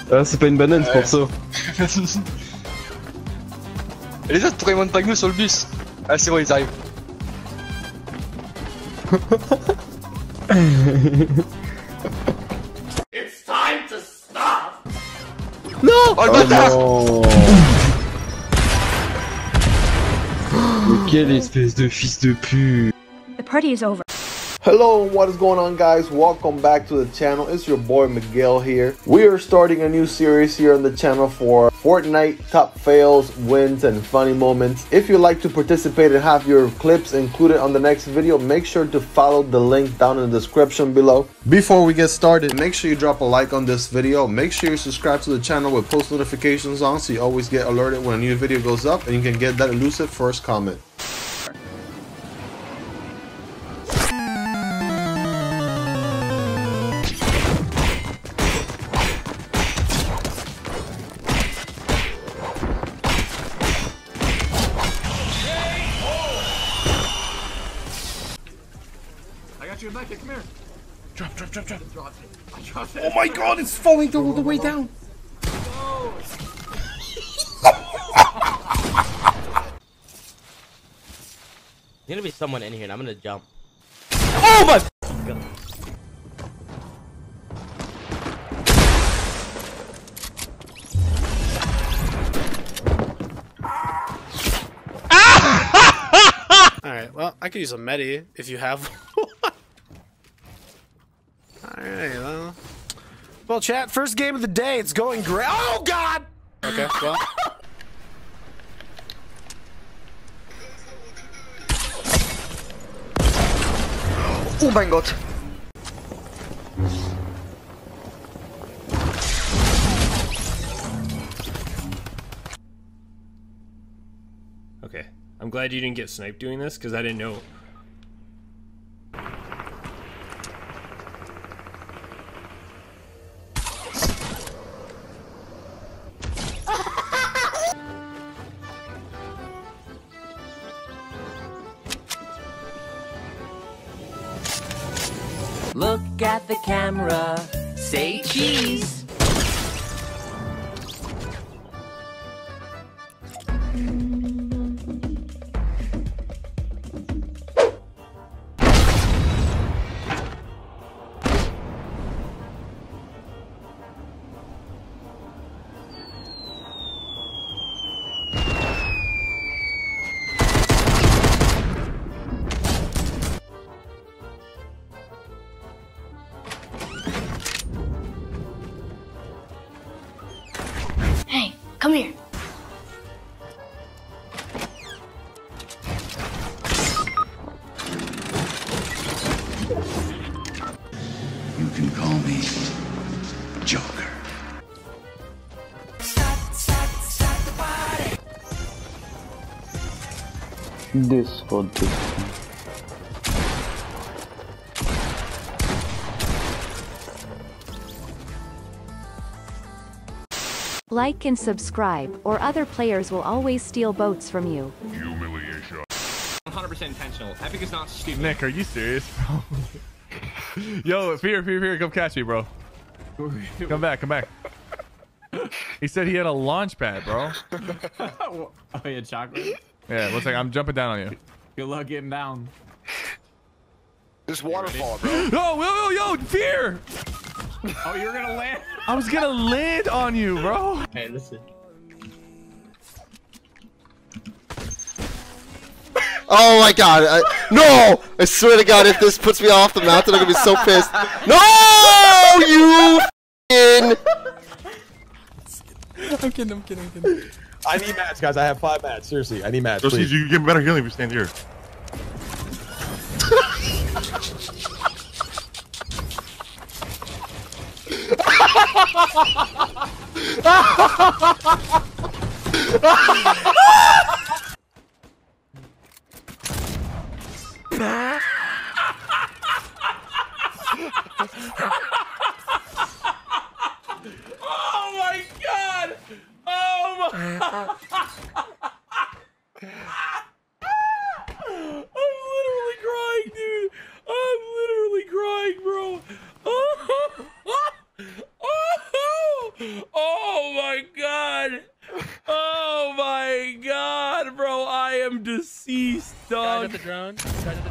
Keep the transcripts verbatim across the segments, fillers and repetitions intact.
Ah, c'est pas une banane, c'est Ouais. pour ça. Et les autres, pourquoi ils montent pas que nous sur le bus? Ah, c'est bon, ils arrivent. It's time to stop! Non! Oh le Oh bâtard! non. Mais quelle espèce de fils de pute. The party is over. Hello, what is going on, guys? Welcome back to the channel. It's your boy Miguel here. We are starting a new series here on the channel for Fortnite top fails, wins, and funny moments. If you'd like to participate and have your clips included on the next video, make sure to follow the link down in the description below. Before we get started, make sure you drop a like on this video. Make sure you subscribe to the channel with post notifications on so you always get alerted when a new video goes up and you can get that elusive first comment. I got you in back, come here. Drop, drop, drop, drop. Drop it. I dropped it. Oh my god, it's falling all the way down. There's gonna be someone in here and I'm gonna jump. Oh my god. Alright, well, I could use a medi if you have one. Alright, well. Well, chat, first game of the day. It's going great. Oh, God! Okay, well. Oh mein Gott! Okay, I'm glad you didn't get sniped doing this because I didn't know. Look at the camera, say cheese. Hey, come here. You can call me Joker. This for this. Like and subscribe, or other players will always steal boats from you. Humiliation. one hundred percent intentional. Epic is not stupid. Nick, are you serious, bro? Yo, Fear, Fear, Fear, come catch me, bro. Come back, come back. He said he had a launch pad, bro. Oh, yeah, chocolate. Yeah, looks like I'm jumping down on you. Good luck getting down. This waterfall, bro. Yo, yo, yo, yo, Fear! Oh, you're gonna land? I was gonna land on you, bro. Hey, listen. Oh my god, I, no! I swear to god, if this puts me off the mountain, I'm gonna be so pissed. No! You f***ing... I'm kidding, I'm kidding, I'm kidding. I need mats, guys. I have five mats. Seriously, I need mats. So, Please. you can get better healing if you stand here. Oh my god! Oh my! I'm literally crying, dude. I'm literally crying, bro. Oh, oh, Oh my god! Oh my god, bro! I am deceased, dog. Guys at the drone. Guys at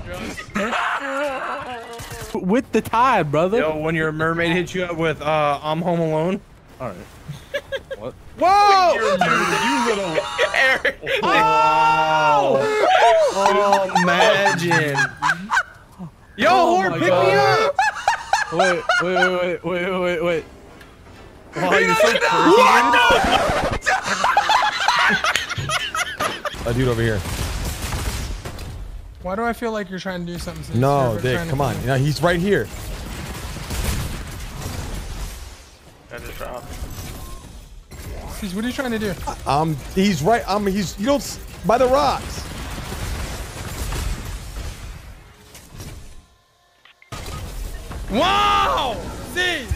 the drone. With the tide, brother. Yo, when your mermaid hits you up with uh, I'm home alone. All right. What? Whoa! You little. Eric. Wow. Oh, imagine. Yo, Oh Horde, my pick God. me up. Wait, wait, wait, wait, wait, wait, wait. Wow, you're so A dude over here. Why do I feel like you're trying to do something? since No, you're Dick, trying to come on. feel- No, he's right here. I just dropped. Jeez, what are you trying to do? Um, he's right. Um, he's you don't s- by the rocks. Wow! See?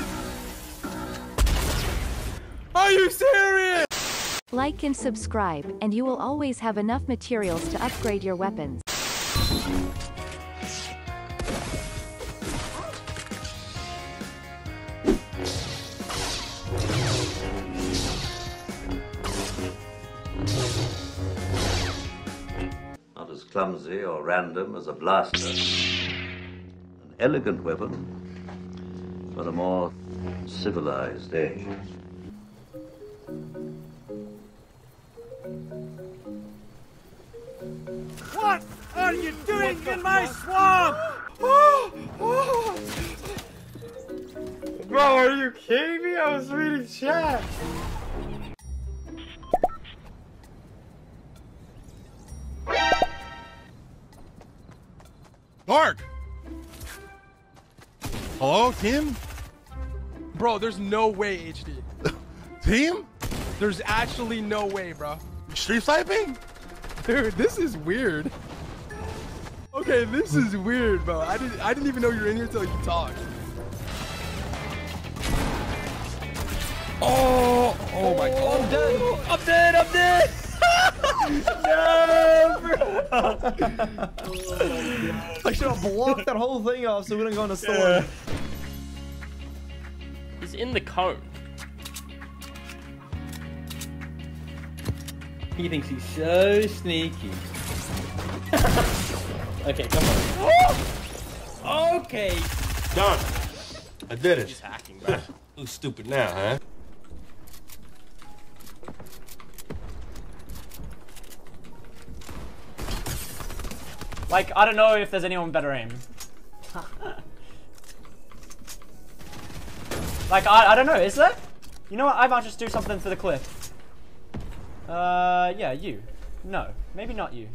Are you serious? Like and subscribe, and you will always have enough materials to upgrade your weapons. Not as clumsy or random as a blaster. An elegant weapon for a more civilized age. What are you doing in my swamp? Bro, are you kidding me? I was reading chat. Mark! Hello, Tim? Bro, there's no way, H D. Team? There's actually no way, bro. Street sniping? Dude, this is weird. Okay, this is weird, bro. I didn't I didn't even know you were in here until you talked. Oh, oh my god. I'm dead. I'm dead. I'm dead. No, bro. I should have blocked that whole thing off so we don't go in the storm. He's in the cone. He thinks he's so sneaky. Okay, come on. Okay. Done. I did it. He's hacking, bro. Who's stupid now, huh? Like, I don't know if there's anyone better aim. Like, I, I don't know, is there? You know what, I might just do something for the cliff. Uh, yeah, you. No, maybe not you.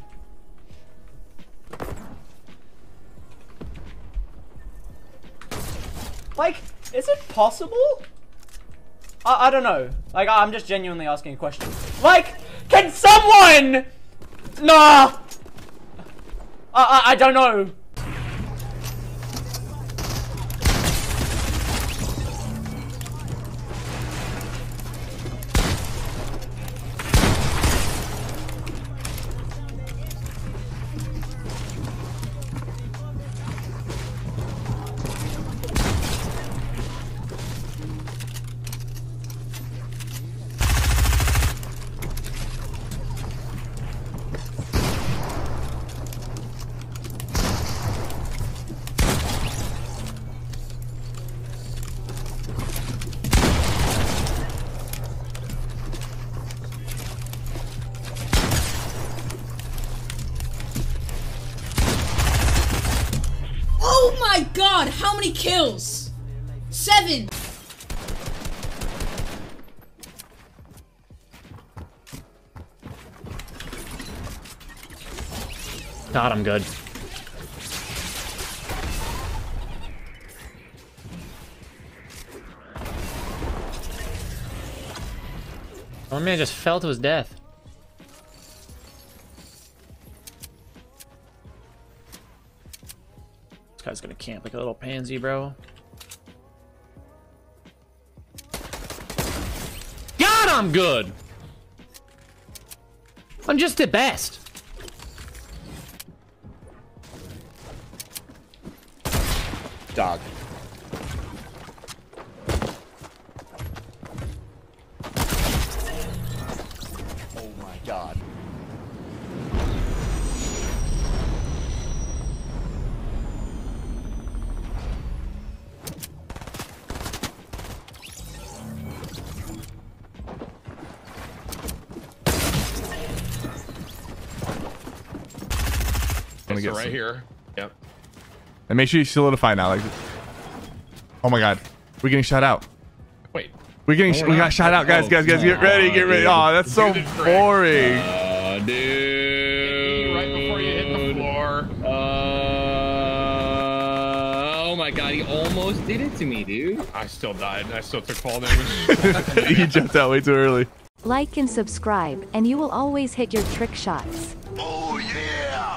Like, is it possible? I, I don't know. Like, I'm just genuinely asking a question. Like, can someone... Nah! I, I, I don't know. Oh my god, how many kills? Seven! God, I'm good. Oh man, just fell to his death. This guy's gonna camp like a little pansy, bro. God, I'm good. I'm just the best. Dog. god. Gonna get right some- here. Yep. And make sure you solidify now. Like, oh my god, we're getting shot out. Wait. We're getting. No, sh we're we not. got shot out, guys. Oh, Guys, guys, get ready, get ready. dude. Oh, that's so Dude, it's great. boring. Uh, dude. Right before you hit the floor. Uh, oh my god, he almost did it to me, dude. I still died. I still took fall damage. You jumped out way too early. Like and subscribe, and you will always hit your trick shots. Oh yeah!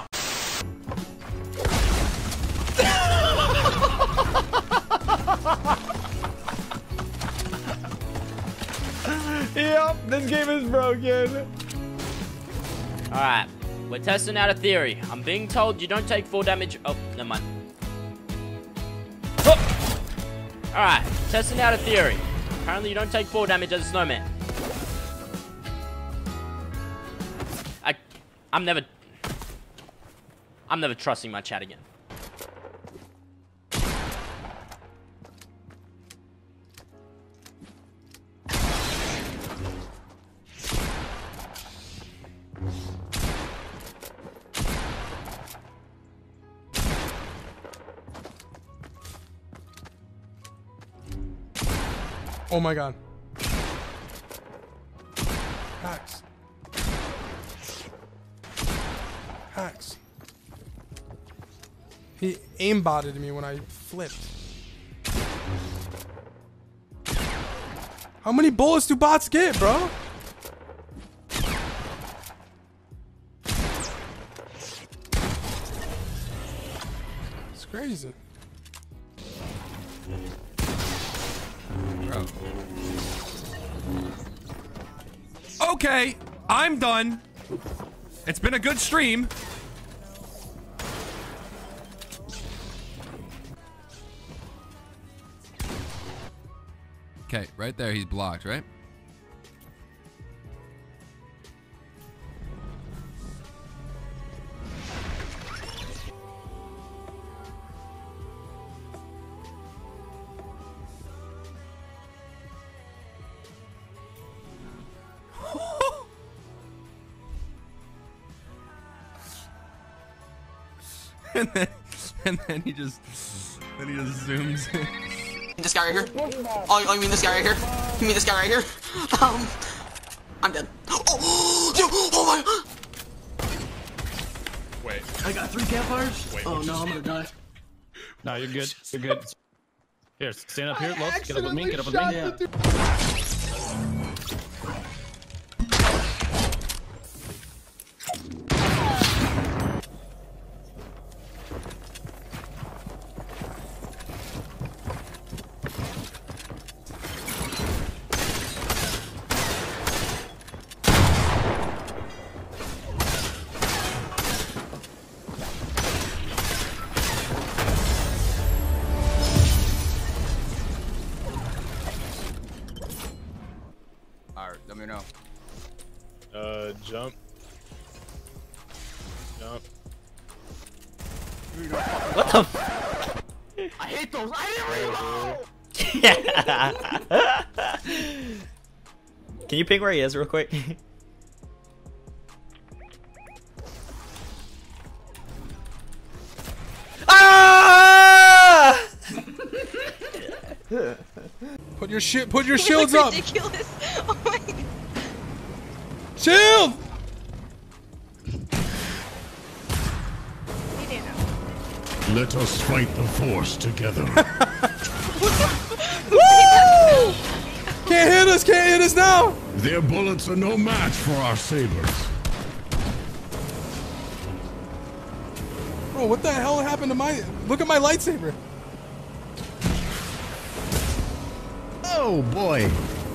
Yep, this game is broken. Alright, we're testing out a theory. I'm being told you don't take full damage. Oh, never mind. Oh! Alright, testing out a theory. Apparently you don't take full damage as a snowman. I, I'm never... I'm never trusting my chat again. Oh my god. Hacks. Hacks. He aimbotted me when I flipped. How many bullets do bots get, bro? It's crazy. Bro. Okay, I'm done. It's been a good stream. Okay, right there, he's blocked, right? and then, and then he just, then he just zooms in. This guy right here? Oh, oh, you mean this guy right here? You mean this guy right here? Um, I'm dead. Oh, dude, oh my! Wait. I got three campfires? Wait, oh no, I'm gonna die. No, you're good. You're good. Here, stand up here. Look, get up with me. Get up with me. Alright, let me know. Uh, jump. Jump. What the f- I hate those. I Yeah. Can you ping where he is real quick? Ah! Put your shit. Put your shields up. Ridiculous. Oh my god. Shield. Let us fight the Force together. Woo! Can't hit us. Can't hit us now. Their bullets are no match for our sabers. Bro, what the hell happened to my... Look at my lightsaber. Oh boy.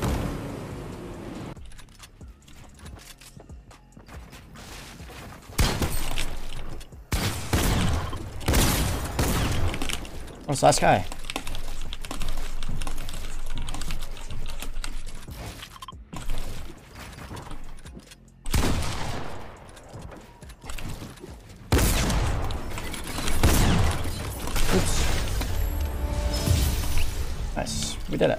What's that guy? We did it.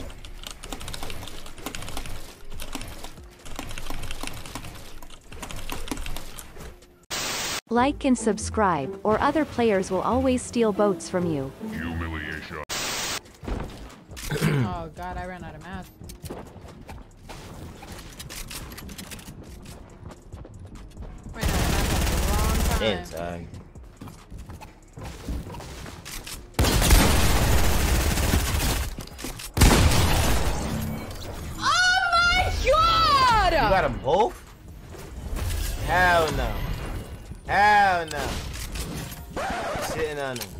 Like and subscribe, or other players will always steal boats from you. Humiliation. Oh god, I ran out of math. Ran out of math a long time. Damn, son. Oh my god! You got them both? Hell no. Hell no. Sitting on him.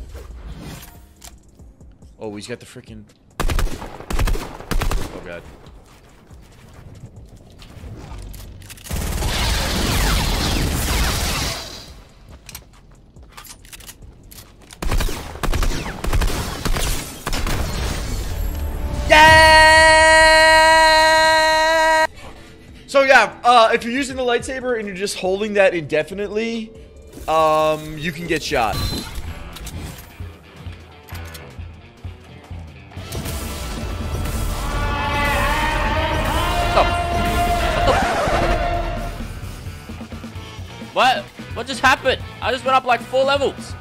Oh, he's got the freaking. Oh god. Yeah! So yeah, uh, if you're using the lightsaber and you're just holding that indefinitely, um, you can get shot. What? What just happened? I just went up like four levels.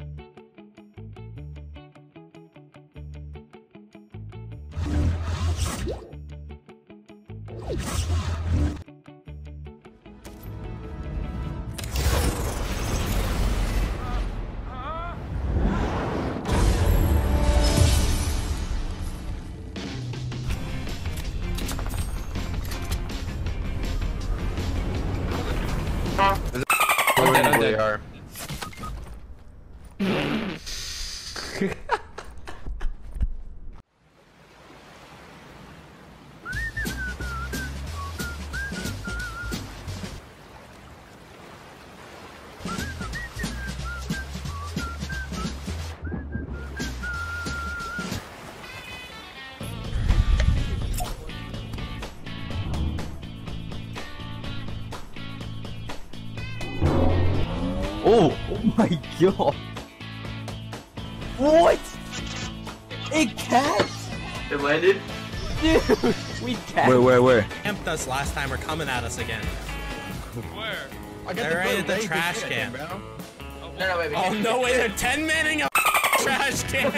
They are. Oh, oh my god. What? A cat? It landed? Dude, we cat. Where, where, where? Camped us last time, we're coming at us again. Where? I got they're right at the trash can. No, no, wait, oh, no way, they're ten manning a trash can.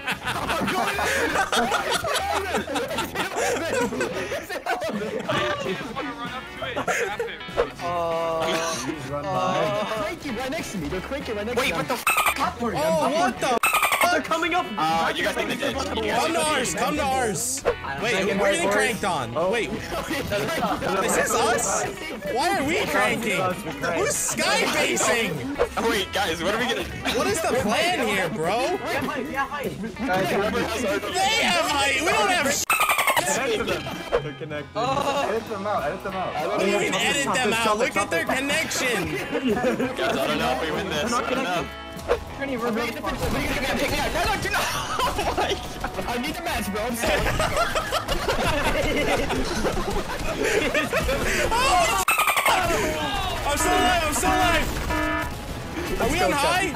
Oh, he's run by. Cranky right next to me. They're cranky right next to me. Wait, what the f? Oh, what the f? They're coming up. Uh, you guys think they did? Come to ours, come to ours. Wait, we're getting cranked on. Wait, is this us? Why are we cranking? Who's sky basing? Oh, wait, guys, what are we gonna do? What is the plan here, bro? They have height. We don't have shit. They're connected. Oh. Edit them out. Edit them out. What do you mean edit them out? Look at their connection. Guys, I don't know if we win this. I don't know. Kenny, we're making the picture. What are you gonna pick me up? No, no, do not. Oh my god. I need the match, bro. I'm sorry. Oh, I'm still alive. I'm still alive. Are we on high?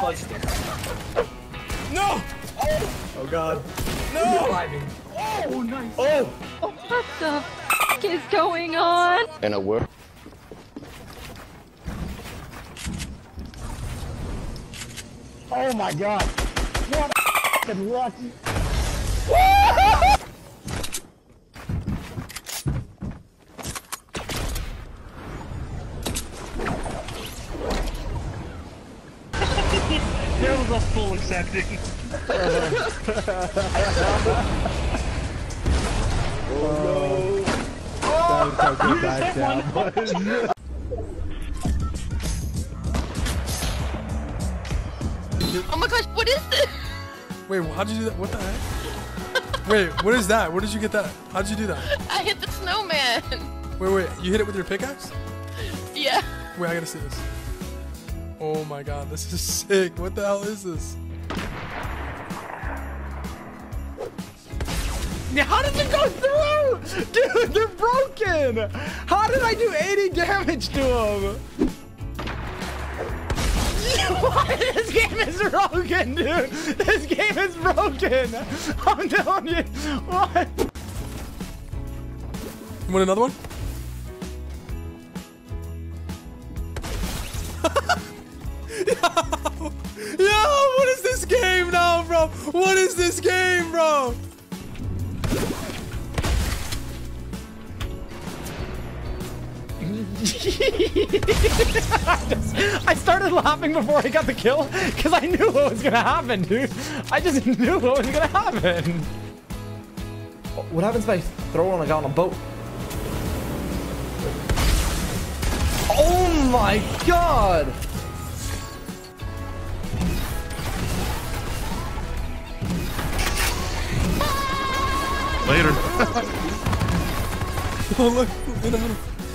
No. Oh god. No. Oh, nice. Oh. What the f is going on? And a word. Oh my god. What f***ing luck. There was a full accepting. Oh no. Oh, that was so bad down. Oh my gosh, what is this? Wait, how'd you do that? What the heck? Wait, what is that? Where did you get that? How'd you do that? I hit the snowman. Wait, wait, you hit it with your pickaxe? Yeah. Wait, I gotta see this. Oh my god, this is sick. What the hell is this? Yeah, how did it go through? Dude, they're broken. How did I do eighty damage to them? This game is broken, dude. This game is broken. I'm telling you. What? You want another one? Yo, yo, what is this game now, bro? What is this game, bro? I started laughing before I got the kill because I knew what was gonna happen, dude. I just knew what was gonna happen. What happens if I throw on a guy on a boat? Oh my god! Later. Oh look, in the middle.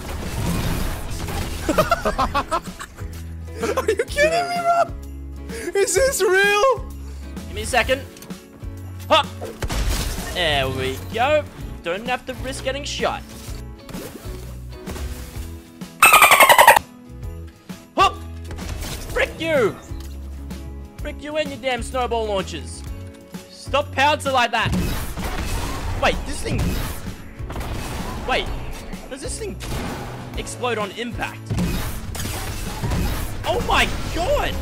Are you kidding me, Rob? Is this real? Give me a second. Huh. There we go. Don't have to risk getting shot. Huh. Frick you! Frick you and your damn snowball launchers. Stop pouncing like that. Wait, this thing... Wait, does this thing explode on impact? Oh my god!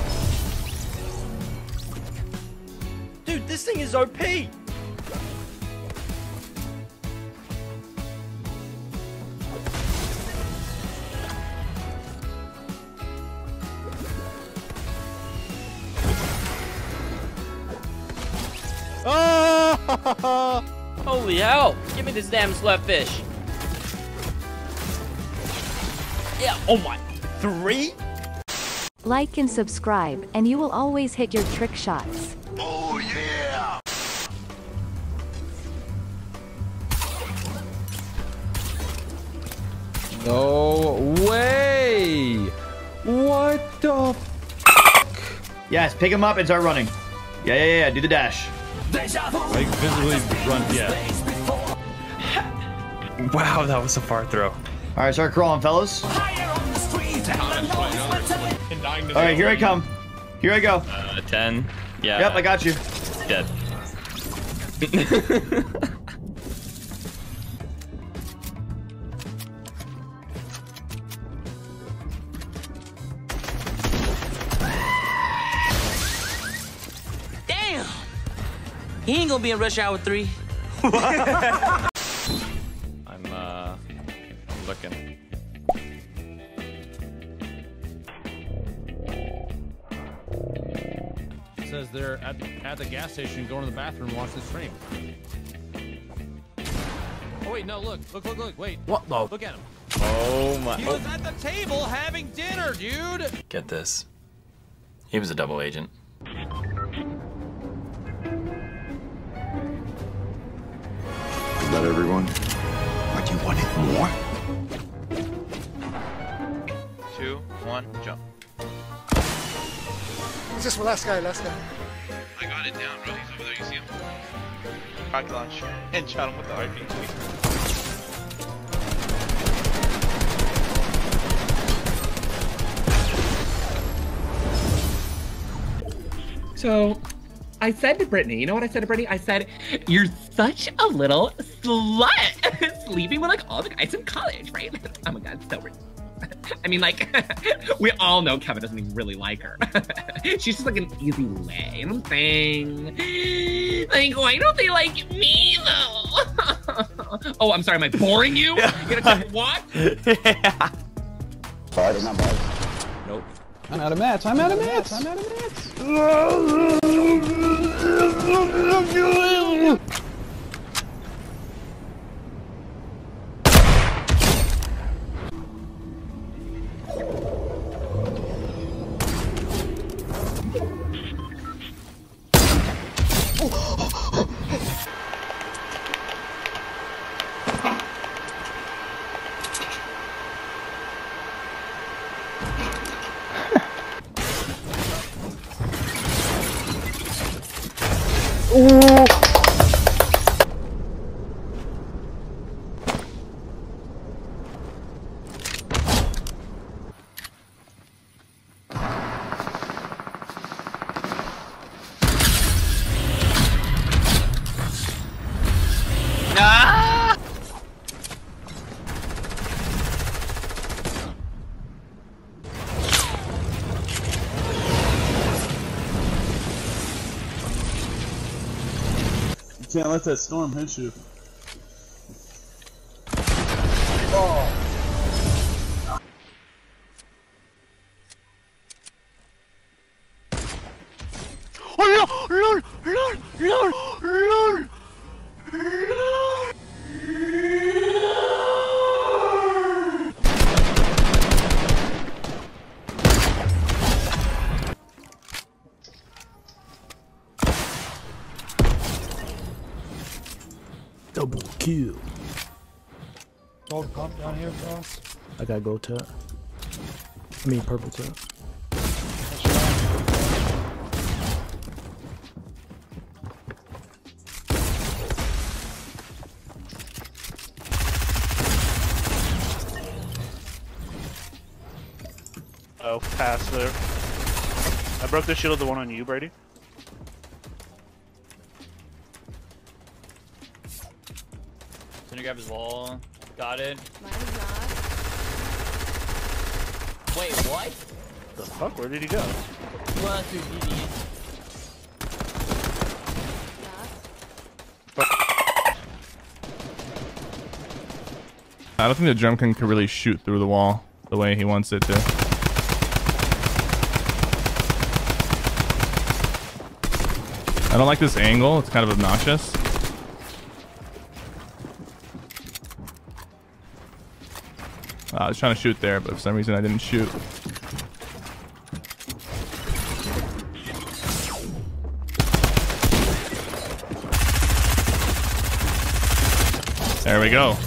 Dude, this thing is O P! Oh! Holy hell! Give me this damn slurp fish. Yeah, oh my. Three? Like and subscribe, and you will always hit your trick shots. Oh yeah! No way! What the f? Yes, pick him up and start running. Yeah, yeah, yeah, do the dash. Like visibly run, yeah. Wow, that was a far throw. All right, start crawling, fellas. All right, here I come. Here I go. Uh, ten. Yeah. Yep, I got you. Dead. Damn! He ain't gonna be in rush hour three. I'm uh I'm looking. It says they're at, at the gas station going to the bathroom and watch the stream. Oh wait, no, look, look, look, look, wait. What the? Look at him. Oh my. He was at the table having dinner, dude. Get this. He was a double agent. Is that everyone? What, you wanted more? Two, one, jump. It's just last guy, last guy. I got it down, bro. He's over there. You see him? Rocket launch and shot him with the R P G. So, I said to Brittany, you know what I said to Brittany? I said, you're such a little slut, sleeping with like all the guys in college, right? Oh my god, so weird. I mean, like, we all know Kevin doesn't even really like her. She's just like an easy lay, you know what I'm saying? Like, why don't they like me, though? Oh, I'm sorry, am I boring you? You gonna take a walk? Yeah. Sorry, not bad. Nope. I'm out of mats, I'm out of mats, I'm out of mats. can't let that storm hit you. Oh lol, lol, lol, lol, lol. Double kill. Gold pump down here, boss. I got gold tap. I mean purple tap. Oh, pass there. I broke the shield of the one on you, Brady. Gonna grab his wall. Got it. Mine is not. Wait, what? The fuck? Where did he go? Well, that's too easy. I don't think the Drumkin can really shoot through the wall the way he wants it to. I don't like this angle. It's kind of obnoxious. Uh, I was trying to shoot there, but for some reason I didn't shoot. There we go.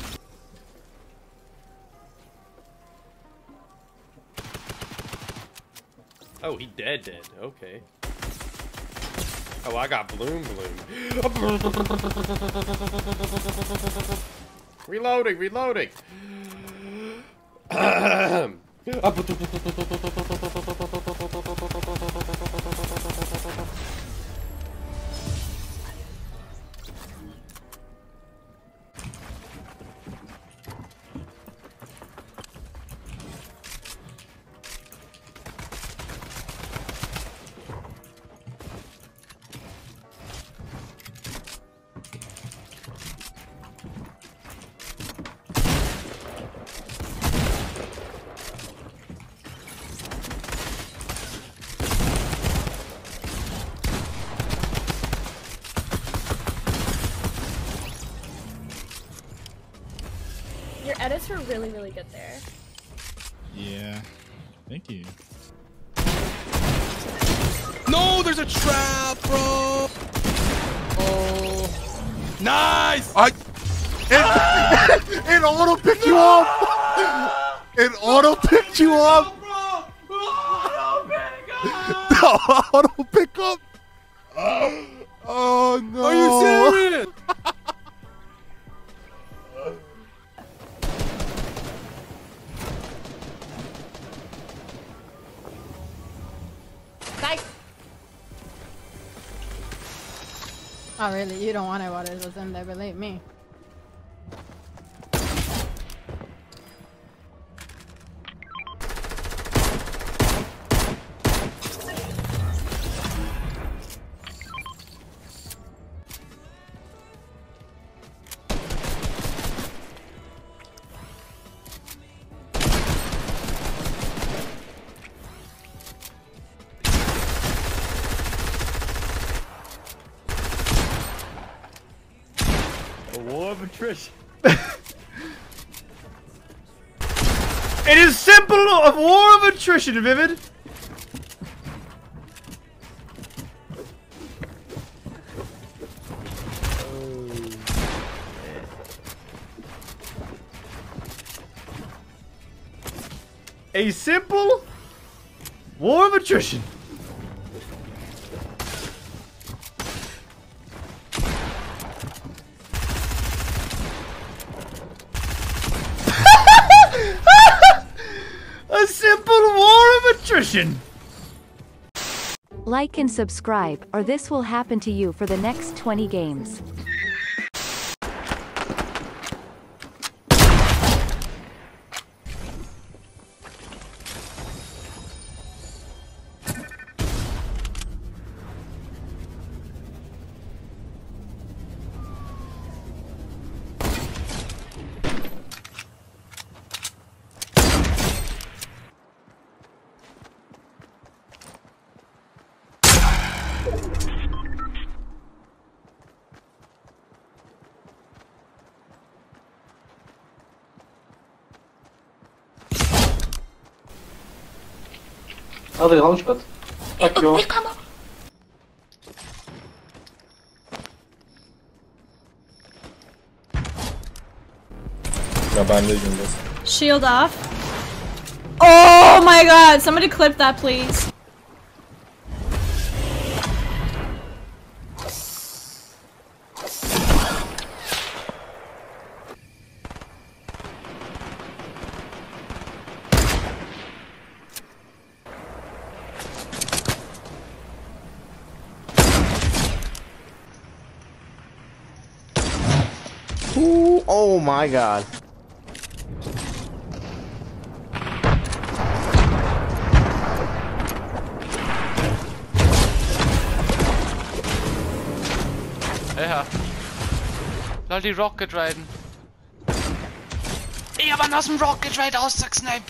Oh, he dead dead. Okay. Oh, I got bloom bloom. Reloading, reloading. Your edits were really, really good there. Yeah. Thank you. No, there's a trap, bro. Oh, nice. I. It, it auto picked you up. It auto picked you up. Auto pick up. Oh no. Are you serious? Oh really? You don't want it while there's them there, believe me. War of attrition. It is simple, a war of attrition, Vivid. A simple war of attrition. A simple war of attrition. Like and subscribe, or this will happen to you for the next twenty games. Oh, the launchpad. Fuck you. No, ben leaving this. Shield off. Oh my god, somebody clip that please. Ooh, oh my god. Ja. Soll die Rocket riden? Ich hab einen aus dem Rocket Ride ausgesniped.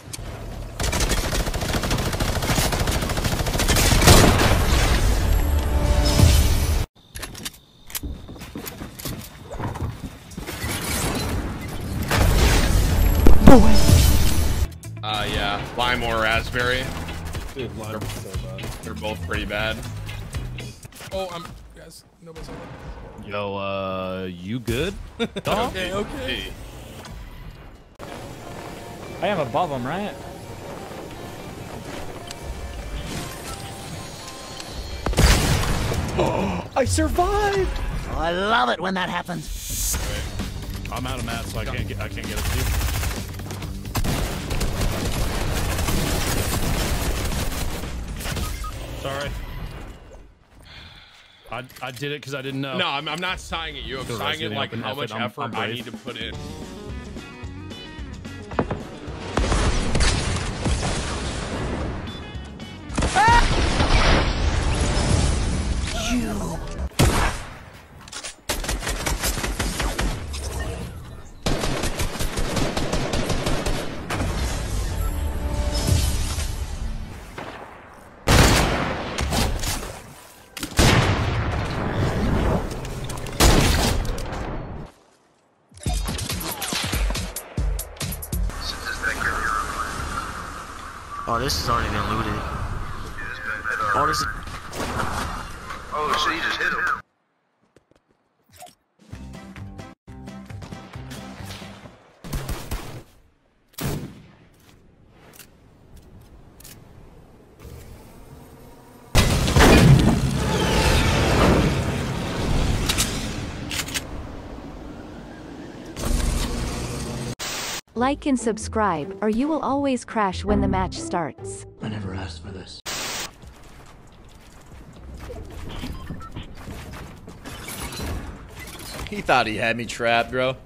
Uh, yeah, lime or raspberry. Dude, lime is so bad. They're both pretty bad. Oh, I'm guys. Nobody's on it. Yo, uh, you good? Okay, okay. I am above him, right? I survived! Oh, I love it when that happens. I'm out of mats, so I can't get. I can't get it to you. Sorry. I, I did it because I didn't know. No, I'm, I'm not sighing at you. I'm The sighing at resident like up and how F much it, I'm- effort I'm I brave. need to put in. You. Oh, this has already been looted. Oh, this is. Oh shit, you just hit him. Like and subscribe, or you will always crash when the match starts. I never asked for this. He thought he had me trapped, bro.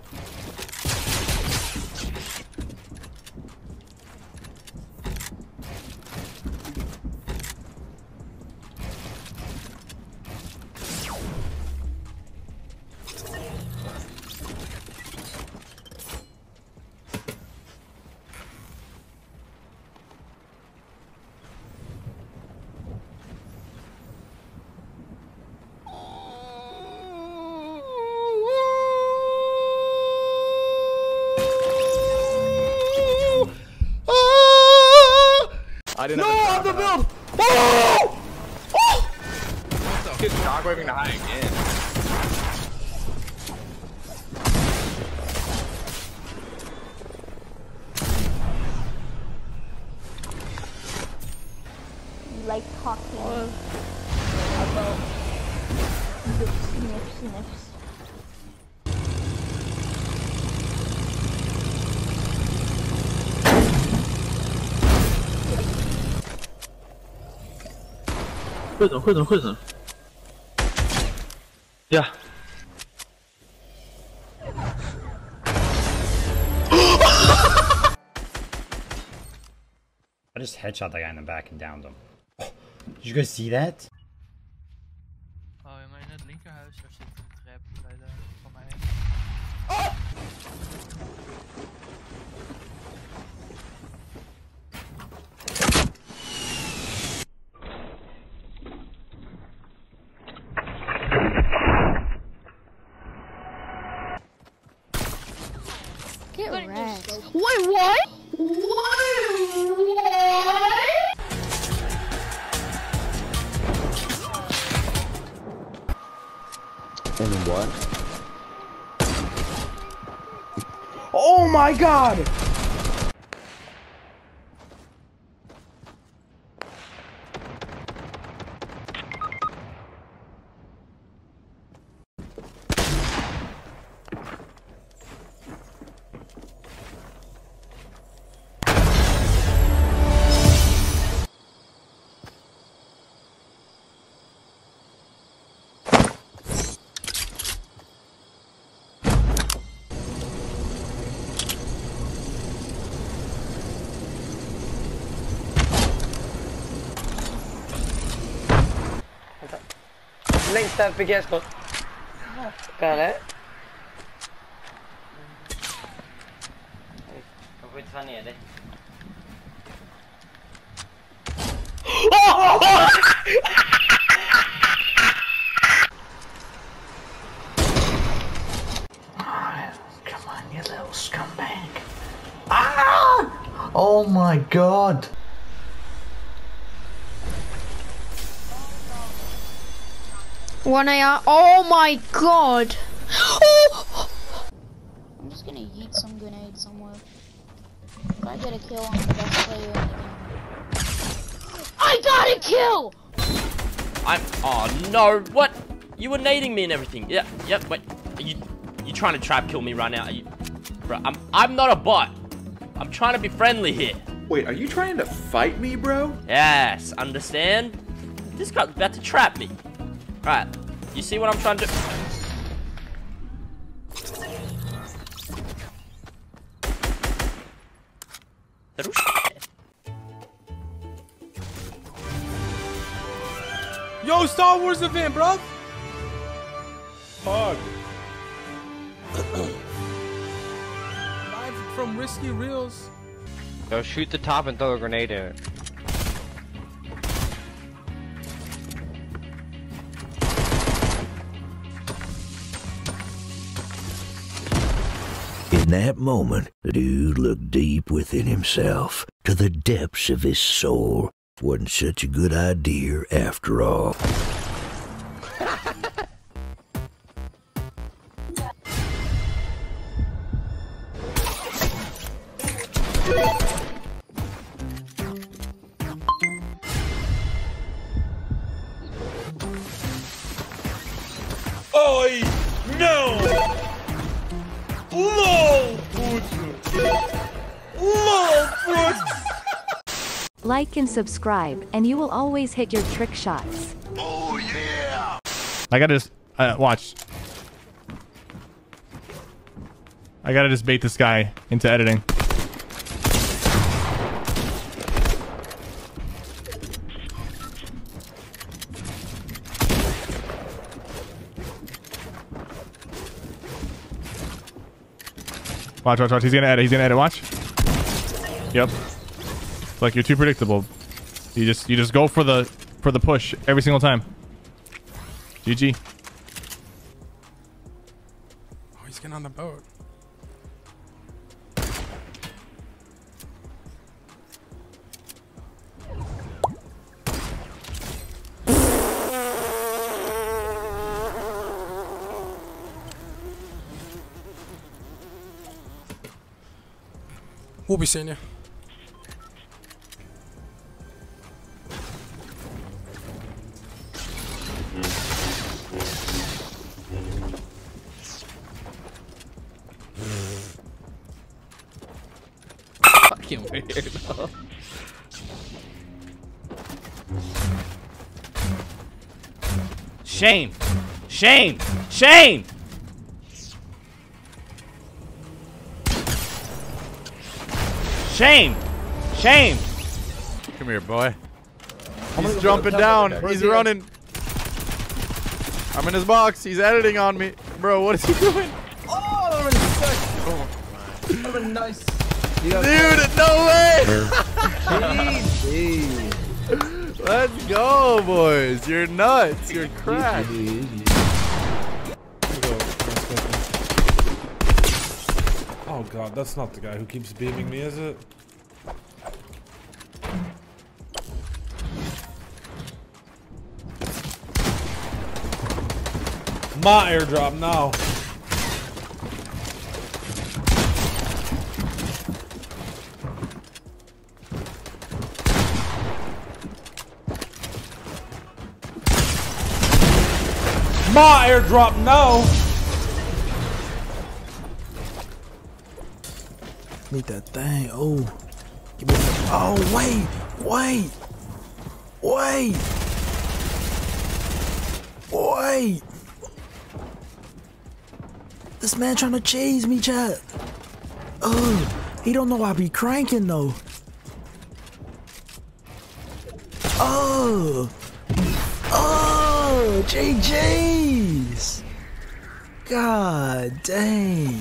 I didn't No, have I'm the build! Oh! Oh! Kid's shockwaving to high again. Like talking about the sniff sniffs. 会整会整会整。Yeah. I just headshot that guy in the back and downed him. Oh, did you guys see that? Oh, maar in het linkerhuis daar zit een trap bij de van mij. Get wrecked. Wait, what? What? What? What? Oh my god! Längst där fick jag skott. Got it. Jag får inte ta ner dig. Come on, you little scumbag. Ah! Oh my god. One A R. Oh my god! I'm just gonna yeet some grenade somewhere. If I get a kill on the best player in the game. I got a kill! I'm. Oh no! What? You were nading me and everything. Yeah. Yep. Wait. Are you. You trying to trap kill me right now? Are you? Bro, I'm. I'm not a bot. I'm trying to be friendly here. Wait, are you trying to fight me, bro? Yes. Understand? This guy's about to trap me. Right, you see what I'm trying to do? Yo, Star Wars event, bro. Hug. Live from Risky Reels. Go shoot the top and throw a grenade in it. In that moment, the dude looked deep within himself, to the depths of his soul. Wasn't such a good idea after all. Oi! No! LOL, puto! LOL, puto! Like and subscribe, and you will always hit your trick shots. Oh yeah! I gotta just uh, watch. I gotta just bait this guy into editing. Watch, watch, watch. He's gonna edit. He's gonna edit. Watch. Yep. It's like you're too predictable. You just, you just go for the, for the push every single time. G G. Oh, he's getting on the boat. We'll be seeing you. Fucking weirdo. Shame! Shame! Shame! Shame! Shame! Come here, boy. He's jumping down. He's running. I'm in his box. He's editing on me. Bro, what is he doing? Oh, that was sick. Oh, that was nice. Dude, no way! G G. Let's go, boys. You're nuts. You're cracked. Oh god, that's not the guy who keeps beaming me, is it? My airdrop now. My airdrop now. Need that thing. Oh, give me that. Oh, wait, wait, wait, wait. This man trying to chase me, chat. Oh, he don't know I be cranking though. Oh, oh, G G's. God dang.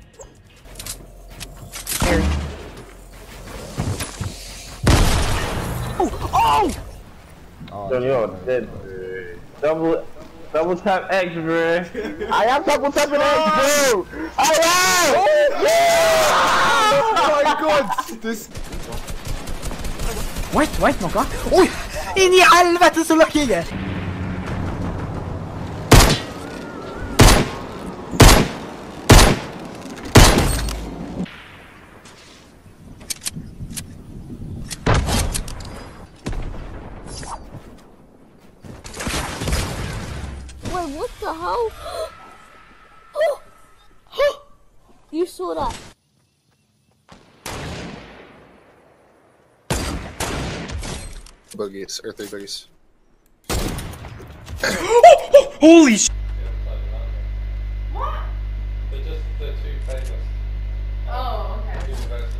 Oh! Oh! Yo, dead. Double, double tap X, bro. I am double tapping X, bro. I am. Oh my god! This. Wait, wait noe. Oi! Inn i helvete så lucky jeg er! Wait, what the hell? Oh! Oh! You saw that. Boogies, or three boogies. Holy sh! What? They're just the two famous. Oh, okay. University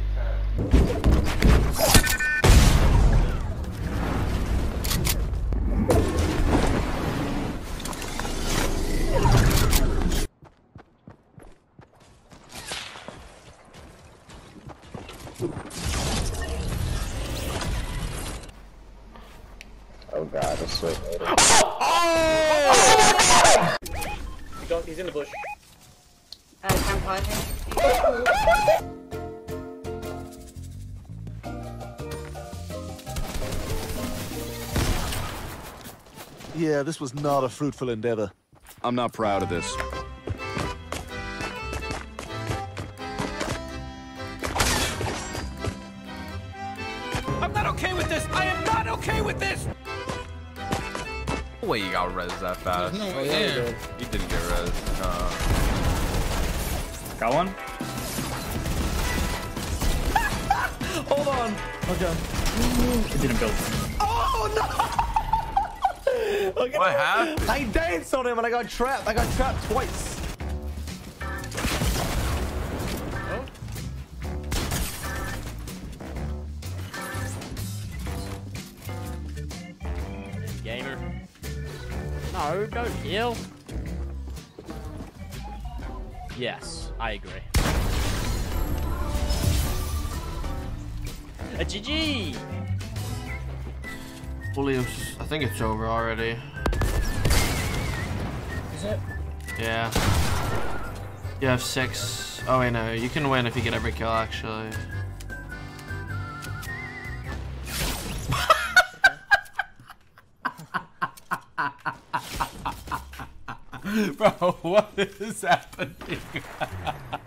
Oh god, that's so good. Oh! Oh! He's in the bush. Uh, camp fighting. Yeah, this was not a fruitful endeavor. I'm not proud of this. I'm not okay with this! I am not okay with this! No way you got res that fast. No way. Yeah. You didn't get res. Uh... Got one? Hold on. Okay. It didn't build. Oh no! What happened? I danced on him and I got trapped. I got trapped twice. Gamer. No, don't heal. Yes, I agree. A G G! Williams, I think it's over already. Is it? Yeah. You have six. Oh wait, no. You can win if you get every kill, actually. Bro, what is happening?